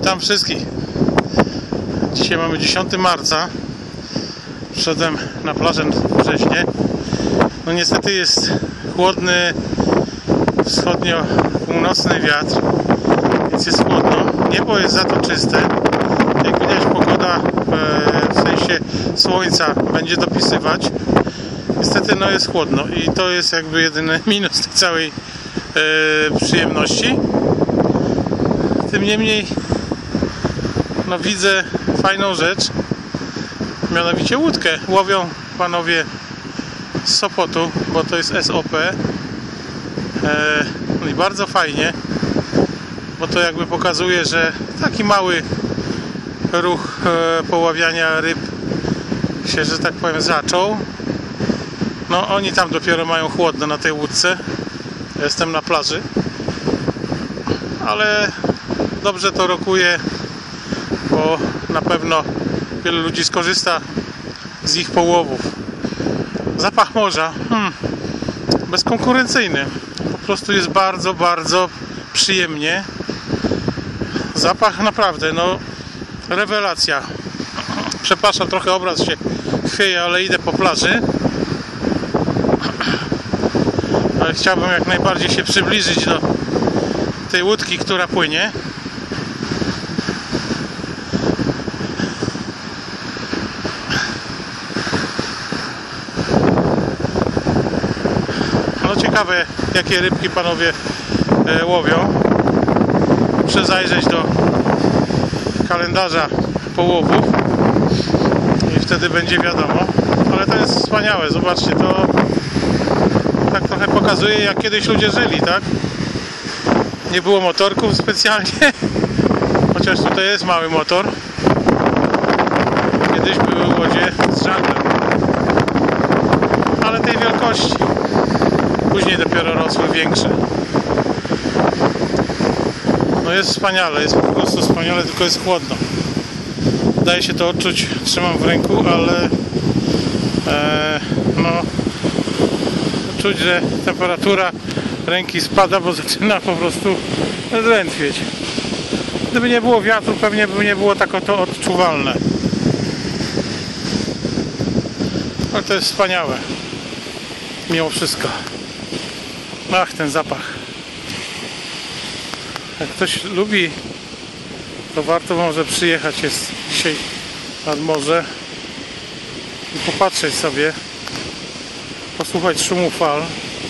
Witam wszystkich. Dzisiaj mamy 10 marca. Wszedłem na plażę w Brześnie. No niestety jest chłodny wschodnio-północny wiatr, więc jest chłodno. Niebo jest za to czyste. Jak widać, pogoda w sensie słońca będzie dopisywać. Niestety no jest chłodno i to jest jakby jedyny minus tej całej przyjemności. Tym niemniej no widzę fajną rzecz, mianowicie łódkę łowią panowie z Sopotu, bo to jest SOP. No i bardzo fajnie, bo to jakby pokazuje, że taki mały ruch poławiania ryb się, że tak powiem, zaczął. No oni tam dopiero mają chłodno na tej łódce. Ja jestem na plaży, ale dobrze to rokuje, bo na pewno wielu ludzi skorzysta z ich połowów. Zapach morza bezkonkurencyjny, po prostu jest bardzo, bardzo przyjemnie. Zapach naprawdę, no rewelacja. Przepraszam, trochę obraz się chwieje, ale idę po plaży. Ale chciałbym jak najbardziej się przybliżyć do tej łódki, która płynie. No ciekawe, jakie rybki panowie łowią. Muszę zajrzeć do kalendarza połowów i wtedy będzie wiadomo. Ale to jest wspaniałe, zobaczcie, to tak trochę pokazuje, jak kiedyś ludzie żyli, tak? Nie było motorków specjalnie, chociaż tutaj jest mały motor. Kiedyś były łodzie z żaglem, ale tej wielkości. Później dopiero rosły większe. No jest wspaniale, jest po prostu wspaniale, tylko jest chłodno. Daje się to odczuć, trzymam w ręku, ale no czuć, że temperatura ręki spada, bo zaczyna po prostu drętwieć. Gdyby nie było wiatru, pewnie by nie było tak to odczuwalne. Ale to jest wspaniałe. Mimo wszystko. Ach, ten zapach. Jak ktoś lubi, to warto może przyjechać. Jest dzisiaj nad morze i popatrzeć sobie, posłuchać szumu fal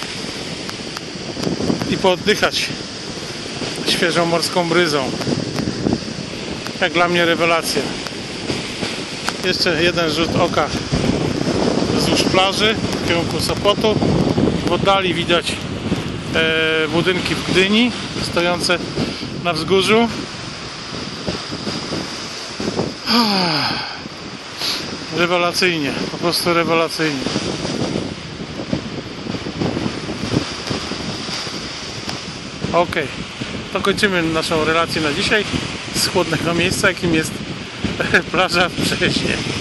i pooddychać świeżą morską bryzą. Jak dla mnie rewelacja. Jeszcze jeden rzut oka wzdłuż plaży w kierunku Sopotu. W oddali widać budynki w Gdyni stojące na wzgórzu. Rewelacyjnie, po prostu rewelacyjnie. Ok, to kończymy naszą relację na dzisiaj z chłodnego miejsca, jakim jest plaża w Brześnie.